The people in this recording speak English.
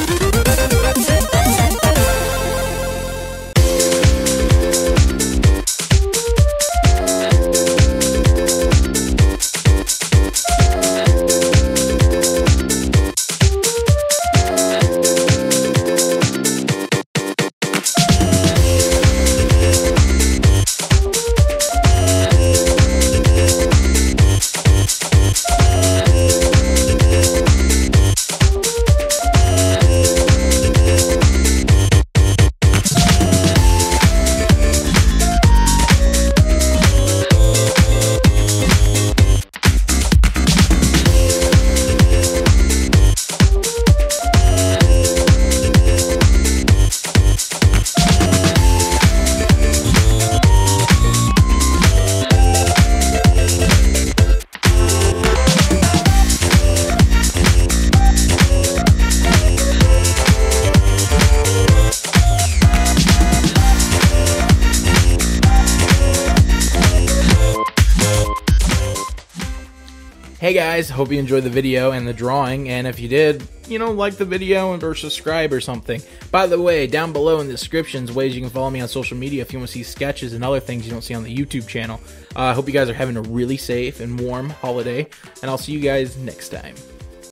Hey guys, hope you enjoyed the video and the drawing, and if you did, like the video or subscribe or something. By the way, down below in the descriptions, ways you can follow me on social media if you want to see sketches and other things you don't see on the YouTube channel. I hope you guys are having a really safe and warm holiday, and I'll see you guys next time.